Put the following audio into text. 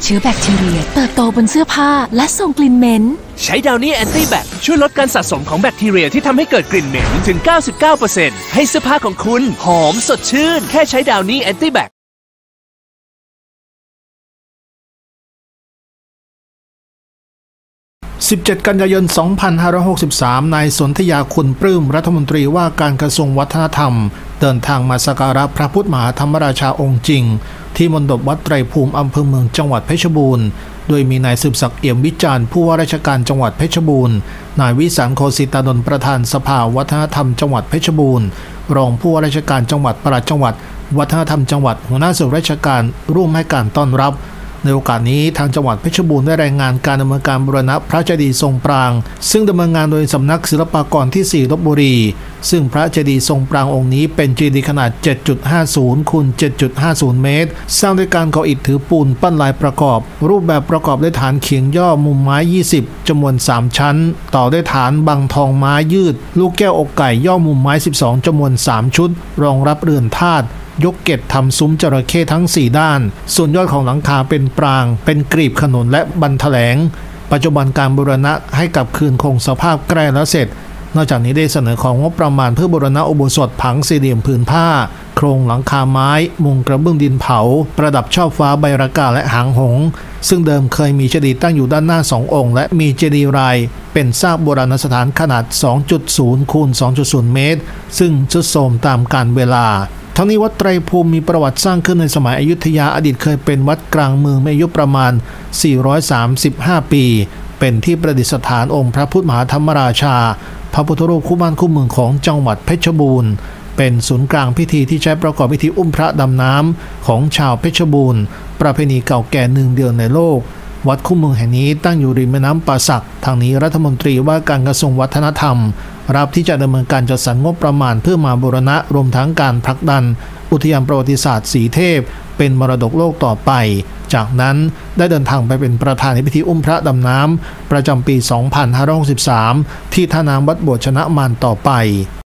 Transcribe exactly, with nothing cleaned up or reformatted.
เชื้อแบคทีเรียเติบโตบนเสื้อผ้าและส่งกลิ่นเหม็นใช้ดาวนี่แอนตี้แบคช่วยลดการสะสมของแบคทีเรียที่ทำให้เกิดกลิ่นเหม็นถึง เก้าสิบเก้าเปอร์เซ็นต์ ให้เสื้อผ้าของคุณหอมสดชื่นแค่ใช้ดาวนี่แอนตี้แบคสิบเจ็ด กันยายน สองพันห้าร้อยหกสิบสาม นายสนธยาคุณปลื้มรัฐมนตรีว่าการกระทรวงวัฒนธรรมเดินทางมาสักการะพระพุทธมหาธรรมราชาองค์จริงที่มณฑปวัดไตรภูมิอำเภอเมืองจังหวัดเพชรบูรณ์โดยมีนายสืบศักดิ์เอี่ยมวิจารณ์ผู้ว่าราชการจังหวัดเพชรบูรณ์นายวิสันต์ โคสิตานนท์ประธานสภาวัฒนธรรมจังหวัดเพชรบูรณ์รองผู้ว่าราชการจังหวัดปลัดจังหวัดวัฒนธรรมจังหวัดหัวหน้าส่วนราชการร่วมให้การต้อนรับในโอกาสนี้ทางจังหวัดเพชรบูรณ์ได้รายงานการดำเนินการบูรณะพระเจดีย์ทรงปรางซึ่งดำเนินงานโดยสำนักศิลปากรที่ สี่ ลพบุรีซึ่งพระเจดีย์ทรงปรางองค์นี้เป็นเจดีย์ขนาด เจ็ดจุดห้าศูนย์ คูณ เจ็ดจุดห้าศูนย์ เมตรสร้างด้วยการก่ออิฐถือปูนปั้นลายประกอบรูปแบบประกอบด้วยฐานเขียงย่อมุมไม้ยี่สิบจำนวนสามชั้นต่อด้วยฐานบังทองไม้ยืดลูกแก้วอกไก่ย่อมุมไม้สิบสองจำนวนสามชุดรองรับเรือนธาตุยกเกศทำซุ้มจระเข้ทั้งสี่ด้านส่วนยอดของหลังคาเป็นปรางเป็นกรีบขนุนและบันแถลงปัจจุบันการบูรณะให้กับคืนคงสภาพใกล้แล้วเสร็จนอกจากนี้ได้เสนอของงบประมาณเพื่อบูรณะอุโบสถผังสี่เหลี่ยมผืนผ้าโครงหลังคาไม้มุงกระเบื้องดินเผาประดับช่อฟ้าใบระกาและหางหงส์ซึ่งเดิมเคยมีเจดีย์ตั้งอยู่ด้านหน้าสององค์และมีเจดีย์รายเป็นซากโบราณสถานขนาด สองจุดศูนย์ คูณ สองจุดศูนย์ เมตรซึ่งทรุดโทรมตามกาลเวลาทั้งนี้วัดไตรภูมิมีประวัติสร้างขึ้นในสมัยอยุธยาอดีตเคยเป็นวัดกลางเมืองมีอายุประมาณสี่ร้อยสามสิบห้าปีเป็นที่ประดิษฐานองค์พระพุทธมหาธรรมราชาพระพุทธรูปคู่บ้านคู่เมืองของจังหวัดเพชรบูรณ์เป็นศูนย์กลางพิธีที่ใช้ประกอบพิธีอุ้มพระดำน้ำของชาวเพชรบูรณ์ประเพณีเก่าแก่หนึ่งเดียวในโลกวัดคู่เมืองแห่งนี้ตั้งอยู่ริมแม่น้ำป่าสักทางนี้รัฐมนตรีว่าการกระทรวงวัฒนธรรมรับที่จะดำเนินการจัดสรรงบประมาณเพื่อมาบูรณะรวมทั้งการผลักดันอุทยานประวัติศาสตร์สีเทพเป็นมรดกโลกต่อไปจากนั้นได้เดินทางไปเป็นประธานในพิธีอุ้มพระดำน้ำประจำปี สองพันห้าร้อยหกสิบสาม ที่ท่าน้ำวัดโบสถ์ชนะมารต่อไป